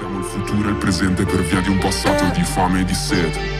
Siamo il futuro e il presente per via di un passato di fame e di sete.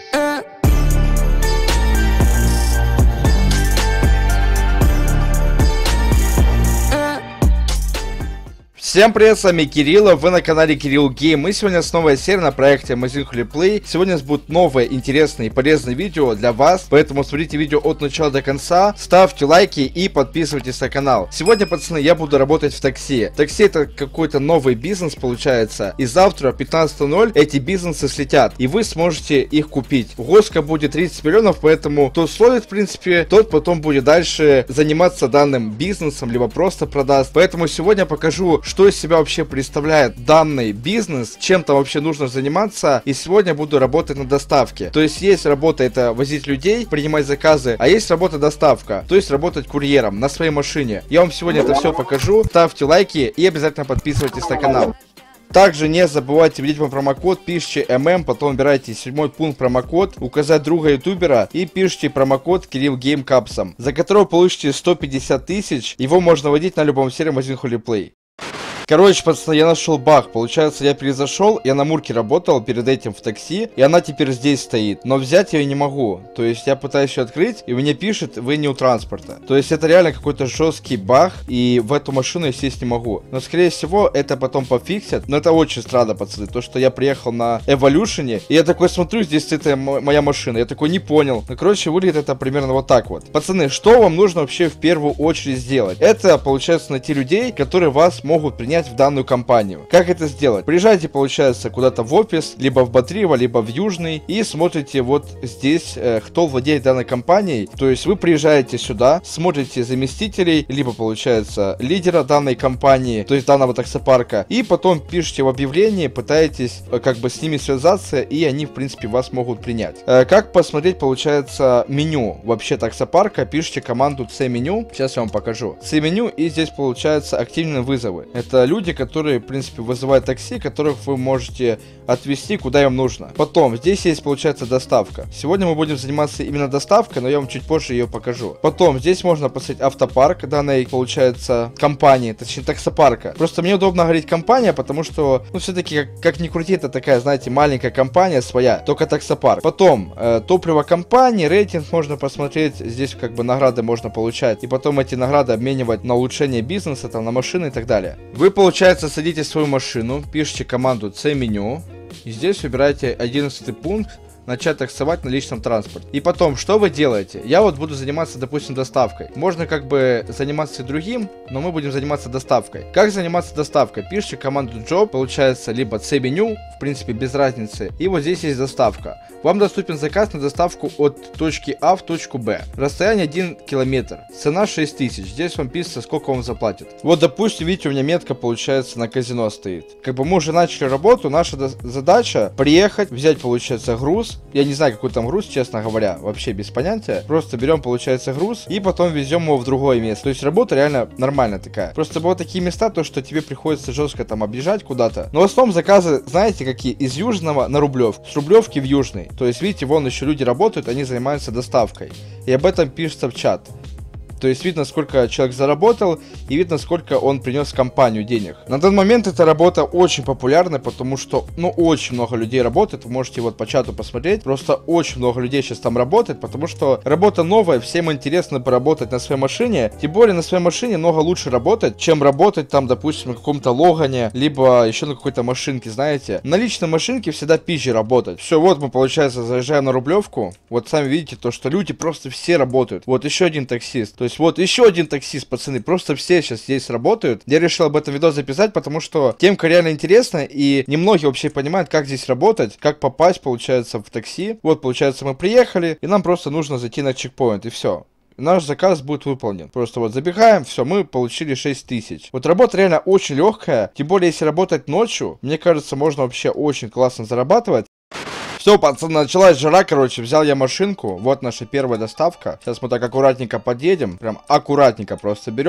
Всем привет, с вами Кирилл, вы на канале Кирилл Гейм, и сегодня с новой серией на проекте Amazing Holy Play. Сегодня будут новые, интересные и полезные видео для вас, поэтому смотрите видео от начала до конца, ставьте лайки и подписывайтесь на канал. Сегодня, пацаны, я буду работать в такси. Такси — это какой-то новый бизнес получается, и завтра в 15:00 эти бизнесы слетят, и вы сможете их купить. Госка будет 30 миллионов, поэтому кто словит, в принципе, тот потом будет дальше заниматься данным бизнесом, либо просто продаст. Поэтому сегодня покажу, что из себя вообще представляет данный бизнес, чем там вообще нужно заниматься, и сегодня буду работать на доставке. То есть работа — это возить людей, принимать заказы, а есть работа доставка, то есть работать курьером на своей машине. Я вам сегодня это все покажу, ставьте лайки и обязательно подписывайтесь на канал. Также не забывайте вводить мой промокод, пишите потом выбирайте 7-й пункт промокод, указать друга ютубера и пишите промокод Кирилл Гейм Капсом, за которого получите 150 тысяч. Его можно вводить на любом сервере Amazing Holy Play. Короче, пацаны, я нашел баг. Получается, я перезашел, я на Мурке работал перед этим в такси, и она теперь здесь стоит. Но взять ее не могу. То есть я пытаюсь ее открыть, и мне пишет: вы не у транспорта. То есть это реально какой-то жесткий баг, и в эту машину я сесть не могу. Но скорее всего это потом пофиксят. Но это очень странно, пацаны. То, что я приехал на Evolution, и я такой смотрю, здесь это моя машина. Я такой не понял. Ну, короче, выглядит это примерно вот так вот. Пацаны, что вам нужно вообще в первую очередь сделать? Это, получается, найти людей, которые вас могут принять в данную компанию. Как это сделать? Приезжайте, получается, куда-то в офис, либо в Батриево, либо в Южный, и смотрите вот здесь, кто владеет данной компанией. То есть вы приезжаете сюда, смотрите заместителей, либо, получается, лидера данной компании, то есть данного таксопарка, и потом пишите в объявлении, пытаетесь как бы с ними связаться, и они, в принципе, вас могут принять. Как посмотреть, получается, меню вообще таксопарка? Пишите команду C-меню, сейчас я вам покажу. C-меню, и здесь, получается, активные вызовы. Это люди, которые, в принципе, вызывают такси, которых вы можете отвезти куда им нужно. Потом, здесь есть, получается, доставка. Сегодня мы будем заниматься именно доставкой, но я вам чуть позже ее покажу. Потом, здесь можно посмотреть автопарк данной, получается, компании, точнее, таксопарка. Просто мне удобно говорить компания, потому что, ну, все-таки, как ни крути, это такая, знаете, маленькая компания своя, только таксопарк. Потом, топливо компании, рейтинг можно посмотреть, здесь как бы награды можно получать, и потом эти награды обменивать на улучшение бизнеса, там, на машины и так далее. Вы, получается, садитесь в свою машину, пишите команду C-меню, и здесь выбираете 11-й пункт, начать таксовать на личном транспорте. И потом, что вы делаете? Я вот буду заниматься, допустим, доставкой. Можно как бы заниматься другим, но мы будем заниматься доставкой. Как заниматься доставкой? Пишите команду job, получается, либо C-меню, в принципе, без разницы. И вот здесь есть доставка. Вам доступен заказ на доставку от точки А в точку Б. Расстояние 1 километр. Цена 6000. Здесь вам пишется, сколько вам заплатят. Вот, допустим, видите, у меня метка, получается, на казино стоит. Как бы мы уже начали работу. Наша задача приехать, взять, получается, груз. Я не знаю, какой там груз, честно говоря, вообще без понятия. Просто берем, получается, груз и потом везем его в другое место. То есть работа реально нормальная такая. Просто бывают такие места, то что тебе приходится жестко там объезжать куда-то. Но в основном заказы, знаете, какие? Из Южного на Рублевку. С Рублевки в Южный. То есть, видите, вон еще люди работают, они занимаются доставкой. И об этом пишется в чат. То есть видно, сколько человек заработал, и видно, сколько он принес в компанию денег. На данный момент эта работа очень популярна, потому что, ну, очень много людей работает. Вы можете вот по чату посмотреть. Просто очень много людей сейчас там работает, потому что работа новая, всем интересно поработать на своей машине. Тем более на своей машине много лучше работать, чем работать там, допустим, на каком-то Логане, либо еще на какой-то машинке, знаете. На личной машинке всегда пизже работать. Все, вот мы, получается, заезжаем на Рублевку. Вот сами видите, то, что люди просто все работают. Вот еще один таксист. То есть вот еще один таксист, пацаны, просто все сейчас здесь работают. Я решил об этом видео записать, потому что темка реально интересна, и немногие вообще понимают, как здесь работать, как попасть, получается, в такси. Вот, получается, мы приехали, и нам просто нужно зайти на чекпоинт, и все. Наш заказ будет выполнен. Просто вот забегаем, все, мы получили 6000. Вот работа реально очень легкая, тем более, если работать ночью, мне кажется, можно вообще очень классно зарабатывать. Все, пацаны, началась жара, короче, взял я машинку, вот наша первая доставка. Сейчас мы так аккуратненько подъедем, прям аккуратненько просто берем,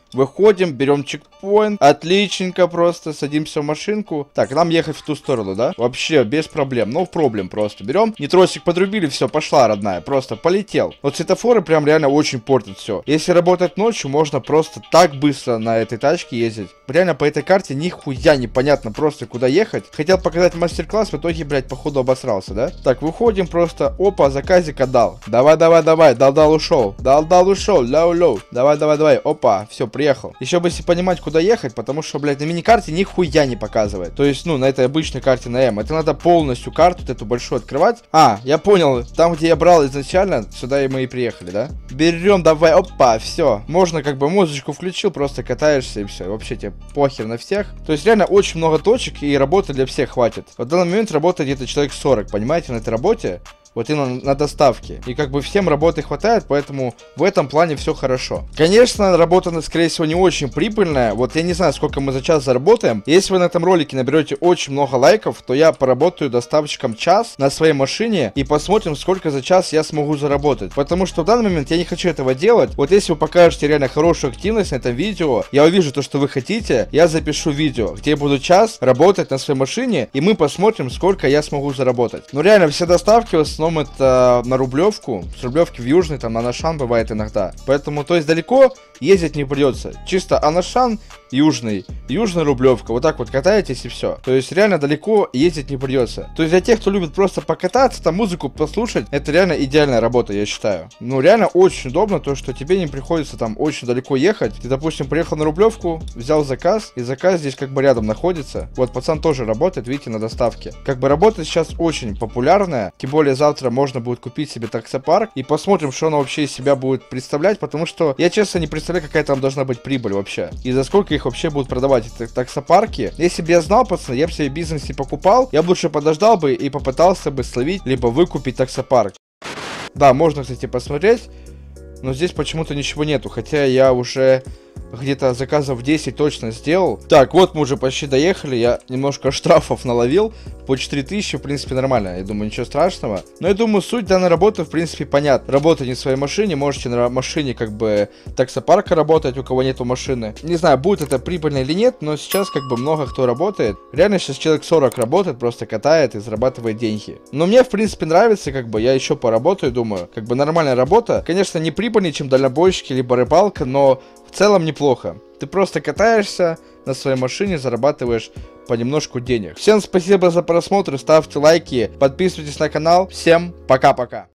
Выходим, берем чекпоинт. Отличненько просто. Садимся в машинку. Так, нам ехать в ту сторону, да? Вообще, без проблем. No problem просто. Берем. Нитросик подрубили, все, пошла, родная. Просто полетел. Вот светофоры прям реально очень портят все. Если работать ночью, можно просто так быстро на этой тачке ездить. Реально по этой карте нихуя непонятно просто куда ехать. Хотел показать мастер-класс, в итоге, блядь, походу обосрался, да? Так, выходим просто. Опа, заказик отдал. Давай, давай, давай. Дал ушел. Дал ушел. Лоу. Давай, давай, давай. Опа, все, приехал. Еще бы если понимать, куда ехать, потому что, блядь, на мини-карте нихуя не показывает. То есть, ну, на этой обычной карте на М. Это надо полностью карту вот эту большую открывать. А, я понял. Там, где я брал изначально, сюда и мы и приехали, да? Берем, давай, опа, все. Можно как бы музычку включил, просто катаешься и все. И вообще тебе похер на всех. То есть, реально очень много точек и работы для всех хватит. В данный момент работает где-то человек 40, понимаете, на этой работе. Вот именно на доставке. И как бы всем работы хватает, поэтому в этом плане все хорошо. Конечно, работа, скорее всего, не очень прибыльная. Вот я не знаю, сколько мы за час заработаем. Если вы на этом ролике наберете очень много лайков, то я поработаю доставщиком час на своей машине и посмотрим, сколько за час я смогу заработать. Потому что в данный момент я не хочу этого делать. Вот если вы покажете реально хорошую активность на этом видео, я увижу то, что вы хотите, я запишу видео, где я буду час работать на своей машине, и мы посмотрим, сколько я смогу заработать. Но реально, все доставки в основном это на Рублевку, с Рублевки в Южный, там на Анашан бывает иногда. Поэтому, то есть далеко ездить не придется. Чисто Анашан, Южный Рублевка, вот так вот катаетесь и все. То есть реально далеко ездить не придется. То есть для тех, кто любит просто покататься, там музыку послушать, это реально идеальная работа, я считаю. Ну реально очень удобно, то что тебе не приходится там очень далеко ехать. Ты, допустим, приехал на Рублевку, взял заказ, и заказ здесь как бы рядом находится. Вот пацан тоже работает, видите, на доставке. Как бы работа сейчас очень популярная, тем более завтра можно будет купить себе таксопарк и посмотрим, что он вообще из себя будет представлять, потому что я честно не представляю, какая там должна быть прибыль вообще. И за сколько их вообще будут продавать эти таксопарки. Если бы я знал, пацаны, я бы себе бизнес не покупал, я бы лучше подождал бы и попытался бы словить, либо выкупить таксопарк. Да, можно, кстати, посмотреть, но здесь почему-то ничего нету, хотя я уже где-то заказов 10 точно сделал. Так, вот мы уже почти доехали, я немножко штрафов наловил, по 4000, в принципе, нормально, я думаю, ничего страшного. Но я думаю, суть данной работы, в принципе, понятна. Работать на своей машине, можете на машине, как бы, таксопарка работать, у кого нету машины. Не знаю, будет это прибыльно или нет, но сейчас, как бы, много кто работает. Реально, сейчас человек 40 работает, просто катает и зарабатывает деньги. Но мне, в принципе, нравится, как бы, я еще поработаю, думаю, как бы, нормальная работа. Конечно, не прибыльнее, чем дальнобойщики, либо рыбалка, но в целом неплохо. Ты просто катаешься на своей машине, зарабатываешь понемножку денег. Всем спасибо за просмотр, ставьте лайки, подписывайтесь на канал. Всем пока-пока.